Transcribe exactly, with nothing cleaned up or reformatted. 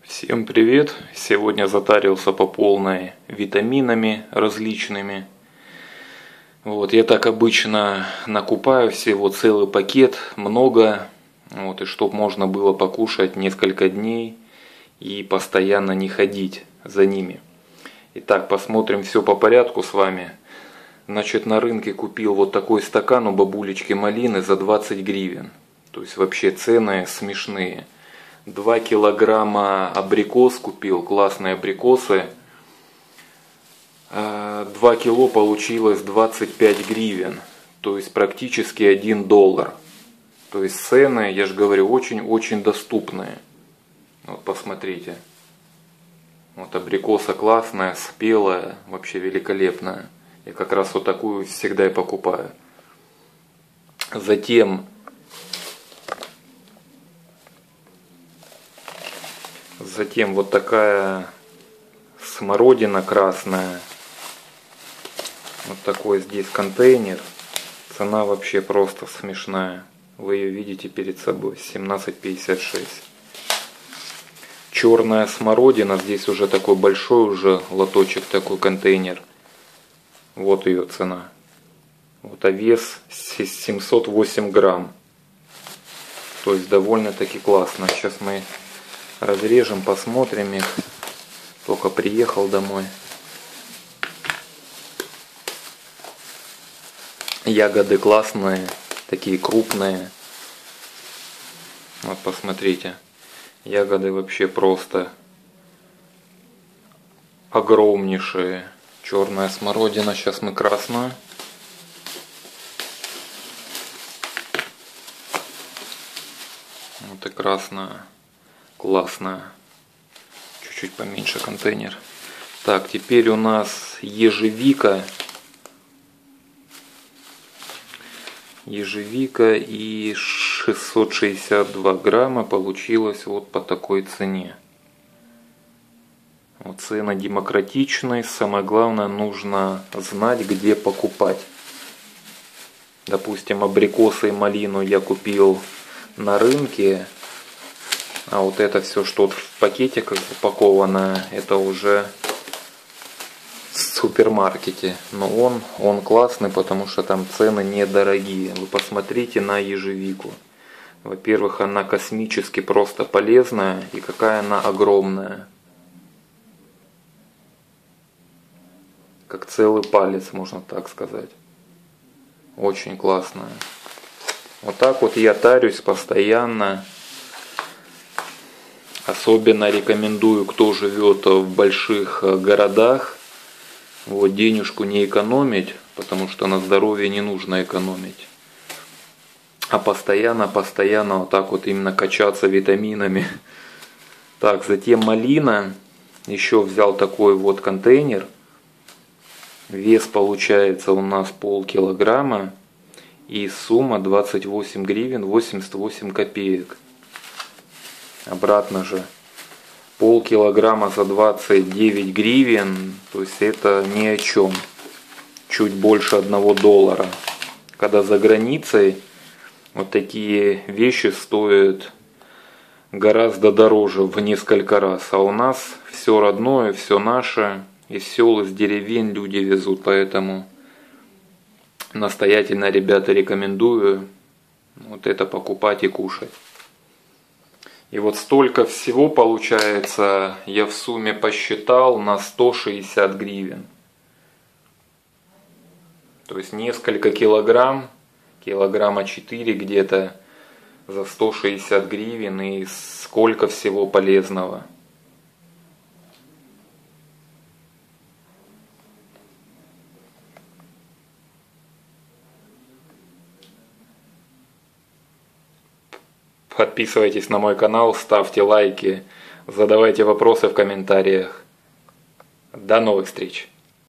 Всем привет! Сегодня затарился по полной витаминами различными. Вот, я так обычно накупаю всего целый пакет, много, вот, и чтоб можно было покушать несколько дней и постоянно не ходить за ними. Итак, посмотрим все по порядку с вами. Значит, на рынке купил вот такой стакан у бабулечки малины за двадцать гривен. То есть вообще цены смешные. два килограмма абрикос купил, классные абрикосы. два кило получилось двадцать пять гривен, то есть практически один доллар. То есть цены, я же говорю, очень-очень доступные. Вот посмотрите. Вот абрикоса классная, спелая, вообще великолепная. Я как раз вот такую всегда и покупаю. Затем Затем вот такая смородина красная. Вот такой здесь контейнер. Цена вообще просто смешная. Вы ее видите перед собой. семнадцать пятьдесят шесть. Черная смородина. Здесь уже такой большой уже лоточек, такой контейнер. Вот ее цена. Вот, а вес семьсот восемь грамм. То есть довольно-таки классно. Сейчас мы разрежем, посмотрим их. Только приехал домой. Ягоды классные, такие крупные. Вот посмотрите. Ягоды вообще просто огромнейшие. Черная смородина. Сейчас мы красную. Вот и красная. Классная. Чуть-чуть поменьше контейнер. Так, теперь у нас ежевика. Ежевика и шестьсот шестьдесят два грамма получилось вот по такой цене. Вот цены демократичные. Самое главное, нужно знать, где покупать. Допустим, абрикосы и малину я купил на рынке. А вот это все, что в пакетиках упаковано, это уже в супермаркете. Но он, он классный, потому что там цены недорогие. Вы посмотрите на ежевику. Во-первых, она космически просто полезная. И какая она огромная. Как целый палец, можно так сказать. Очень классная. Вот так вот я тарюсь постоянно. Особенно рекомендую, кто живет в больших городах, вот, денежку не экономить, потому что на здоровье не нужно экономить. А постоянно, постоянно вот так вот именно качаться витаминами. Так, затем малина. Еще взял такой вот контейнер. Вес получается у нас полкилограмма. И сумма двадцать восемь гривен восемьдесят восемь копеек. Обратно же полкилограмма за двадцать девять гривен, то есть это ни о чем, чуть больше одного доллара. Когда за границей вот такие вещи стоят гораздо дороже в несколько раз, а у нас все родное, все наше, из сел, из деревень люди везут, поэтому настоятельно, ребята, рекомендую вот это покупать и кушать. И вот столько всего получается, я в сумме посчитал, на сто шестьдесят гривен. То есть несколько килограмм, килограмма четыре где-то за сто шестьдесят гривен, и сколько всего полезного. Подписывайтесь на мой канал, ставьте лайки, задавайте вопросы в комментариях. До новых встреч!